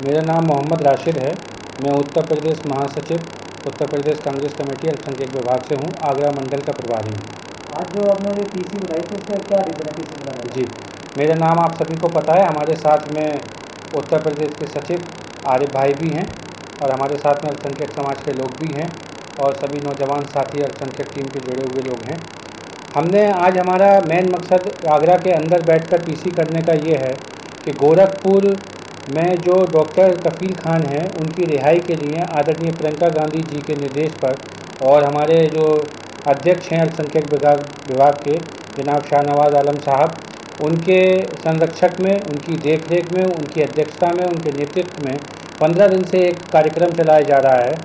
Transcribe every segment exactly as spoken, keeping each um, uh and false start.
मेरा नाम मोहम्मद राशिद है। मैं उत्तर प्रदेश महासचिव उत्तर प्रदेश कांग्रेस कमेटी अल्पसंख्यक विभाग से हूँ, आगरा मंडल का प्रभारी हूँ। आज जो आपने ये पीसी बनाई थी उसका क्या रीज़न है पीसी बनाने का? जी, मेरा नाम आप सभी को पता है। हमारे साथ में उत्तर प्रदेश के सचिव आरिफ भाई भी हैं और हमारे साथ में अल्पसंख्यक समाज के लोग भी हैं और सभी नौजवान साथी अल्पसंख्यक टीम के जुड़े हुए लोग हैं। हमने आज हमारा मेन मकसद आगरा के अंदर बैठकर पीसी करने का ये है कि गोरखपुर में जो डॉक्टर कफील खान हैं उनकी रिहाई के लिए आदरणीय प्रियंका गांधी जी के निर्देश पर और हमारे जो अध्यक्ष हैं अल्पसंख्यक विभाग विभाग के जनाब शाहनवाज आलम साहब, उनके संरक्षक में, उनकी देखरेख में, उनकी अध्यक्षता में, उनके नेतृत्व में पंद्रह दिन से एक कार्यक्रम चलाया जा रहा है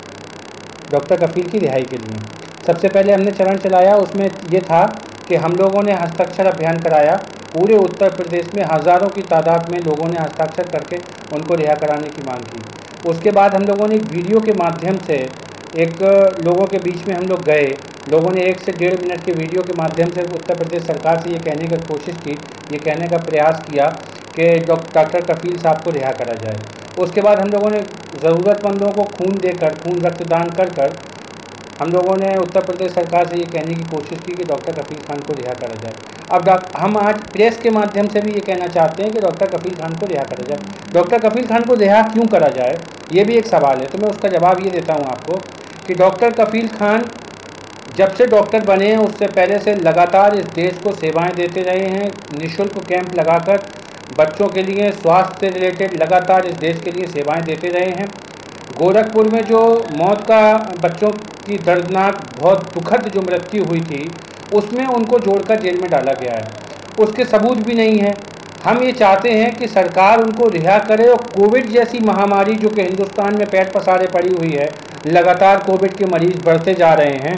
डॉक्टर कफील की रिहाई के लिए। सबसे पहले हमने चरण चलाया, उसमें ये था कि हम लोगों ने हस्ताक्षर अभियान कराया। पूरे उत्तर प्रदेश में हज़ारों की तादाद में लोगों ने हस्ताक्षर करके उनको रिहा कराने की मांग की। उसके बाद हम लोगों ने एक वीडियो के माध्यम से एक लोगों के बीच में हम लोग गए। लोगों ने एक से डेढ़ मिनट के वीडियो के माध्यम से उत्तर प्रदेश सरकार से ये कहने की कोशिश की, ये कहने का प्रयास किया कि डॉक्टर कफील साहब को रिहा करा जाए। उसके बाद हम लोगों ने ज़रूरतमंदों को खून देकर, खून रक्तदान कर कर हम लोगों ने उत्तर प्रदेश सरकार से ये कहने की कोशिश की कि डॉक्टर कफील खान को रिहा करा जाए। अब हम आज प्रेस के माध्यम से भी ये कहना चाहते हैं कि डॉक्टर कफील खान को रिहा करा जाए। डॉक्टर कफील खान को रिहा क्यों करा जाए, ये भी एक सवाल है। तो मैं उसका जवाब ये देता हूँ आपको कि डॉक्टर कफील खान जब से डॉक्टर बने हैं उससे पहले से लगातार इस देश को सेवाएं देते रहे हैं। निःशुल्क कैंप लगाकर बच्चों के लिए स्वास्थ्य से रिलेटेड लगातार इस देश के लिए सेवाएं देते रहे हैं। गोरखपुर में जो मौत का बच्चों की दर्दनाक बहुत दुखद जो मृत्यु हुई थी उसमें उनको जोड़कर जेल में डाला गया है, उसके सबूत भी नहीं है। हम ये चाहते हैं कि सरकार उनको रिहा करे और कोविड जैसी महामारी जो कि हिंदुस्तान में पेट पसारे पड़ी हुई है, लगातार कोविड के मरीज़ बढ़ते जा रहे हैं,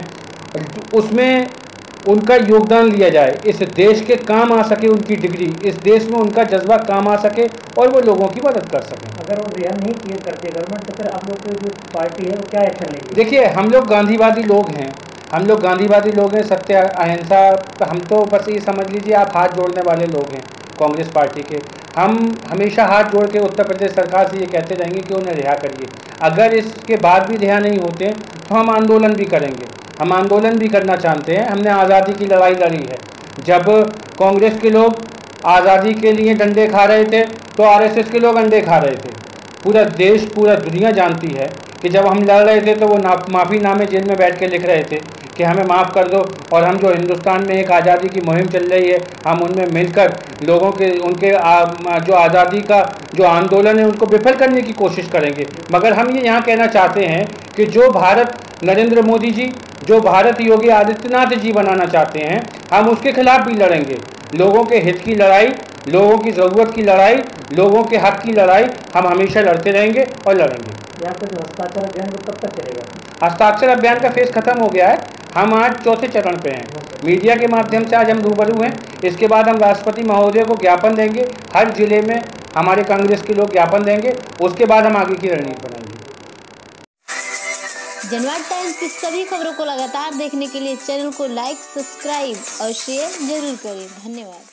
उसमें उनका योगदान लिया जाए। इस देश के काम आ सके उनकी डिग्री, इस देश में उनका जज्बा काम आ सके और वो लोगों की मदद कर सकें। अगर वो रिहा नहीं किए करते गवर्नमेंट तो फिर आप लोग की जो पार्टी है वो क्या एक्शन लेगी? देखिए, हम लोग गांधीवादी लोग हैं, हम लोग गांधीवादी लोग हैं, सत्य अहिंसा, हम तो बस ये समझ लीजिए आप हाथ जोड़ने वाले लोग हैं कांग्रेस पार्टी के। हम हमेशा हाथ जोड़ के उत्तर प्रदेश सरकार से ये कहते रहेंगे कि उन्हें रिहा करिए। अगर इसके बाद भी रिहा नहीं होते तो हम आंदोलन भी करेंगे, हम आंदोलन भी करना चाहते हैं। हमने आज़ादी की लड़ाई लड़ी है। जब कांग्रेस के लोग आज़ादी के लिए डंडे खा रहे थे तो आरएसएस के लोग अंडे खा रहे थे। पूरा देश, पूरा दुनिया जानती है कि जब हम लड़ रहे थे तो वो ना माफ़ीनामे जेल में बैठ के लिख रहे थे कि हमें माफ़ कर दो, और हम जो हिंदुस्तान में एक आज़ादी की मुहिम चल रही है हम उनमें मिलकर लोगों के उनके आ, जो आज़ादी का जो आंदोलन है उनको विफल करने की कोशिश करेंगे। मगर हम ये यहाँ कहना चाहते हैं कि जो भारत नरेंद्र मोदी जी, जो भारत योगी आदित्यनाथ जी बनाना चाहते हैं, हम उसके खिलाफ भी लड़ेंगे। लोगों के हित की लड़ाई, लोगों की ज़रूरत की लड़ाई, लोगों के हक की लड़ाई हम हमेशा लड़ते रहेंगे और लड़ेंगे। यहाँ पर जो हस्ताक्षर अभियान वो कब तक चलेगा? हस्ताक्षर अभियान का फेज़ खत्म हो गया है, हम आज चौथे चरण पे हैं। मीडिया के माध्यम से आज हम रूबरू हैं। इसके बाद हम राष्ट्रपति महोदय को ज्ञापन देंगे, हर जिले में हमारे कांग्रेस के लोग ज्ञापन देंगे, उसके बाद हम आगे की रणनीति बनाएंगे। जनवाद टाइम्स की सभी खबरों को लगातार देखने के लिए चैनल को लाइक, सब्सक्राइब और शेयर जरूर करें। धन्यवाद।